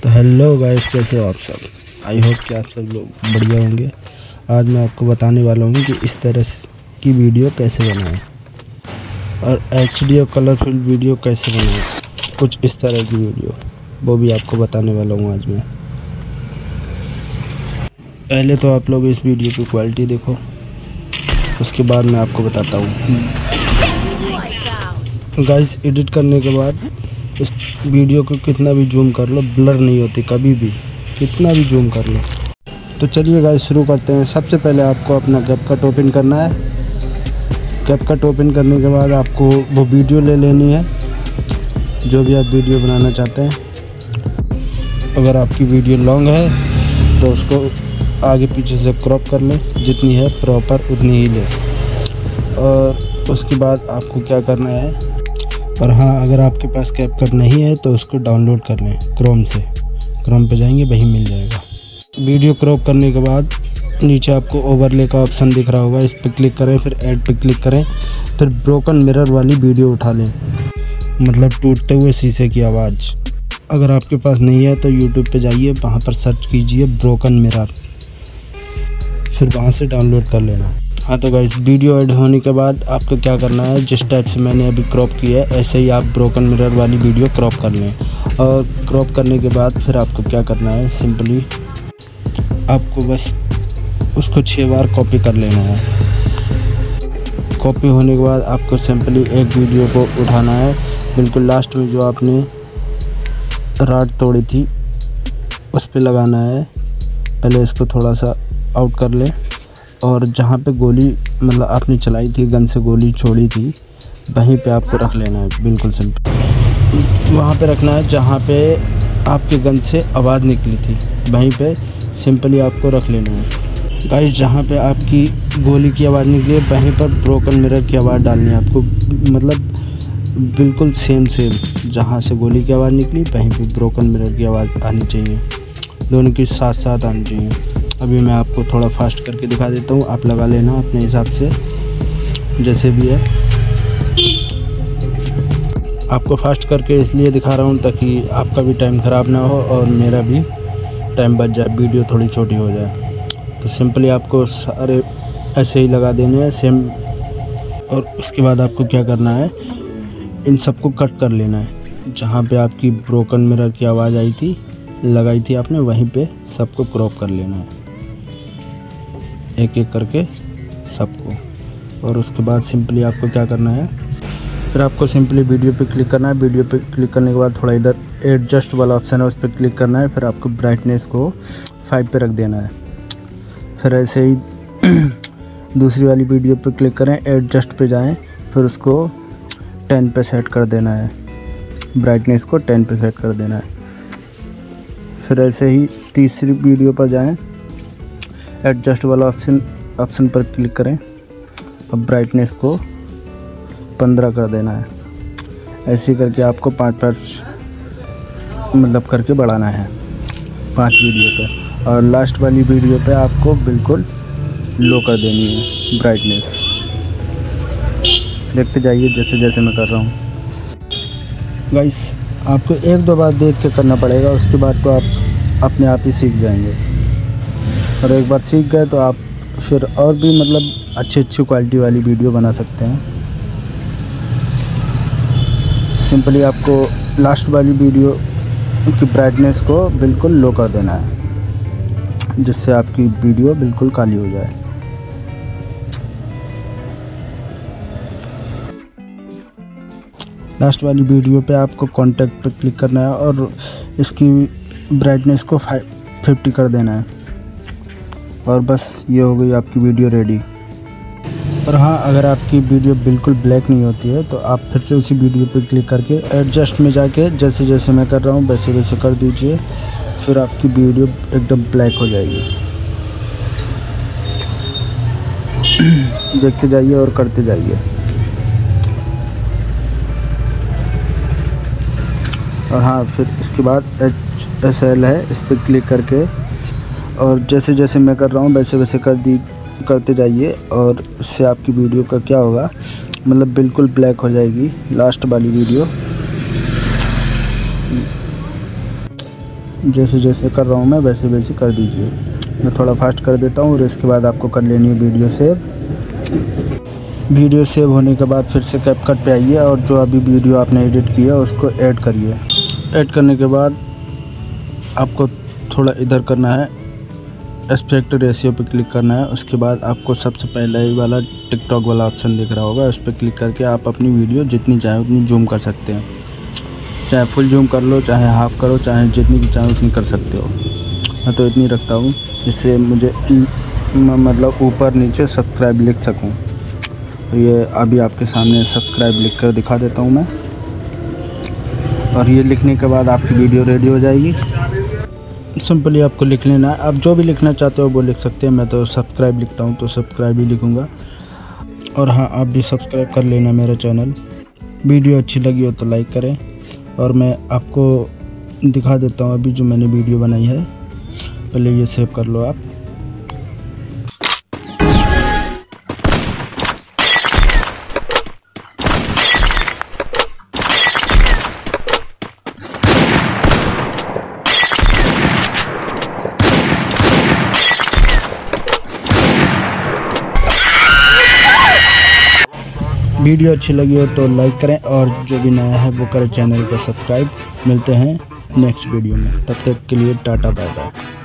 तो hello guys, कैसे हो आप सब। आई होप कि आप सब लोग बढ़िया होंगे। आज मैं आपको बताने वाला हूँ कि इस तरह की वीडियो कैसे बनाएं और HD और कलरफुल वीडियो कैसे बनाएं। कुछ इस तरह की वीडियो वो भी आपको बताने वाला हूँ आज मैं। पहले तो आप लोग इस वीडियो की क्वालिटी देखो, उसके बाद मैं आपको बताता हूँ। गाइस, एडिट करने के बाद इस वीडियो को कितना भी जूम कर लो, ब्लर नहीं होती कभी भी, कितना भी जूम कर लो। तो चलिए गाइस, शुरू करते हैं। सबसे पहले आपको अपना कैपकट ओपन करना है। कैपकट ओपन करने के बाद आपको वो वीडियो ले लेनी है जो भी आप वीडियो बनाना चाहते हैं। अगर आपकी वीडियो लॉन्ग है तो उसको आगे पीछे से क्रॉप कर लें, जितनी है प्रॉपर उतनी ही लें। और उसके बाद आपको क्या करना है, और हाँ, अगर आपके पास कैपकट नहीं है तो उसको डाउनलोड कर लें क्रोम से। क्रोम पे जाएंगे, वहीं मिल जाएगा। वीडियो क्रॉप करने के बाद नीचे आपको ओवरले का ऑप्शन दिख रहा होगा, इस पर क्लिक करें, फिर ऐड पे क्लिक करें, फिर ब्रोकन मिरर वाली वीडियो उठा लें, मतलब टूटते हुए शीशे की आवाज़। अगर आपके पास नहीं है तो यूट्यूब पे जाइए, वहाँ पर सर्च कीजिए ब्रोकन मिरर, फिर वहाँ से डाउनलोड कर लेना। हाँ, तो गाइस, वीडियो ऐड होने के बाद आपको क्या करना है, जिस टाइप से मैंने अभी क्रॉप किया है ऐसे ही आप ब्रोकन मिरर वाली वीडियो क्रॉप कर लें। और क्रॉप करने के बाद फिर आपको क्या करना है, सिंपली आपको बस उसको 6 बार कॉपी कर लेना है। कॉपी होने के बाद आपको सिंपली एक वीडियो को उठाना है, बिल्कुल लास्ट में जो आपने राड तोड़ी थी उस पर लगाना है। पहले इसको थोड़ा सा आउट कर लें, और जहाँ पे गोली मतलब आपने चलाई थी, गन से गोली छोड़ी थी, वहीं पे आपको रख लेना है। बिल्कुल सिंपल वहाँ पे रखना है जहाँ पे आपके गन से आवाज़ निकली थी, वहीं पे सिंपली आपको रख लेना है। गाइस, जहाँ पे आपकी गोली की आवाज़ निकली है वहीं पर ब्रोकन मिरर की आवाज़ डालनी है आपको, मतलब बिल्कुल सेम जहाँ से गोली की आवाज़ निकली वहीं पे ब्रोकन मिरर की आवाज़ आनी चाहिए, दोनों की साथ साथ आनी चाहिए। अभी मैं आपको थोड़ा फास्ट करके दिखा देता हूँ, आप लगा लेना अपने हिसाब से जैसे भी है। आपको फास्ट करके इसलिए दिखा रहा हूँ ताकि आपका भी टाइम ख़राब ना हो और मेरा भी टाइम बच जाए, वीडियो थोड़ी छोटी हो जाए। तो सिंपली आपको सारे ऐसे ही लगा देने हैं सेम। और उसके बाद आपको क्या करना है, इन सबको कट कर लेना है। जहाँ पे आपकी ब्रोकन मिरर की आवाज़ आई थी, लगाई थी आपने, वहीं पे सबको क्रॉप कर लेना है, एक एक करके सबको। और उसके बाद सिंपली आपको क्या करना है, फिर आपको सिंपली वीडियो पे क्लिक करना है। वीडियो पे क्लिक करने के बाद थोड़ा इधर एडजस्ट वाला ऑप्शन है, उस पर क्लिक करना है। फिर आपको ब्राइटनेस को 5 पे रख देना है। फिर ऐसे ही दूसरी वाली वीडियो पे क्लिक करें, एडजस्ट पे जाएं, फिर उसको 10 पे सेट कर देना है, ब्राइटनेस को 10 पे सेट कर देना है। फिर ऐसे ही तीसरी वीडियो पर जाएं, एडजस्ट वाला ऑप्शन पर क्लिक करें, अब ब्राइटनेस को 15 कर देना है। ऐसे ही करके आपको 5 मतलब करके बढ़ाना है 5 वीडियो पे। और लास्ट वाली वीडियो पे आपको बिल्कुल लो कर देनी है ब्राइटनेस। देखते जाइए जैसे जैसे मैं कर रहा हूँ। गाइस, आपको 1-2 बार देख के करना पड़ेगा, उसके बाद तो आप अपने आप ही सीख जाएंगे। और एक बार सीख गए तो आप फिर और भी मतलब अच्छी क्वालिटी वाली वीडियो बना सकते हैं। सिंपली आपको लास्ट वाली वीडियो की ब्राइटनेस को बिल्कुल लो कर देना है, जिससे आपकी वीडियो बिल्कुल काली हो जाए। लास्ट वाली वीडियो पे आपको कॉन्टैक्ट पे क्लिक करना है और इसकी ब्राइटनेस को 50 कर देना है। और बस ये हो गई आपकी वीडियो रेडी। और हाँ, अगर आपकी वीडियो बिल्कुल ब्लैक नहीं होती है तो आप फिर से उसी वीडियो पे क्लिक करके एडजस्ट में जाके जैसे जैसे मैं कर रहा हूँ वैसे वैसे कर दीजिए, फिर आपकी वीडियो एकदम ब्लैक हो जाएगी। देखते जाइए और करते जाइए। और हाँ, फिर इसके बाद HSL है, इस पर क्लिक करके और जैसे जैसे मैं कर रहा हूँ वैसे वैसे करते जाइए। और इससे आपकी वीडियो का क्या होगा, मतलब बिल्कुल ब्लैक हो जाएगी लास्ट वाली वीडियो। जैसे जैसे कर रहा हूँ मैं वैसे वैसे कर दीजिए। मैं थोड़ा फास्ट कर देता हूँ और इसके बाद आपको कर लेनी है वीडियो सेव। वीडियो सेव होने के बाद फिर से कैपकट पे आइए और जो अभी वीडियो आपने एडिट किया उसको ऐड करिए। ऐड करने के बाद आपको थोड़ा इधर करना है, एस्पेक्ट रेशियो पे क्लिक करना है। उसके बाद आपको सबसे पहले ही वाला टिकटॉक वाला ऑप्शन दिख रहा होगा, उस पर क्लिक करके आप अपनी वीडियो जितनी चाहे उतनी जूम कर सकते हैं। चाहे फुल जूम कर लो, चाहे हाफ़ करो, चाहे जितनी भी चाहे उतनी कर सकते हो। मैं तो इतनी रखता हूँ जिससे मुझे मतलब ऊपर नीचे सब्सक्राइब लिख सकूँ। तो ये अभी आपके सामने सब्सक्राइब लिख कर दिखा देता हूँ मैं। और ये लिखने के बाद आपकी वीडियो रेडी हो जाएगी। सिंपली आपको लिख लेना है, आप जो भी लिखना चाहते हो वो लिख सकते हैं। मैं तो सब्सक्राइब लिखता हूँ तो सब्सक्राइब ही लिखूँगा। और हाँ, आप भी सब्सक्राइब कर लेना मेरा चैनल। वीडियो अच्छी लगी हो तो लाइक करें। और मैं आपको दिखा देता हूँ अभी जो मैंने वीडियो बनाई है। पहले ये सेव कर लो आप। वीडियो अच्छी लगी हो तो लाइक करें और जो भी नया है वो करें चैनल को सब्सक्राइब। मिलते हैं नेक्स्ट वीडियो में, तब तक के लिए टाटा बाय बाय।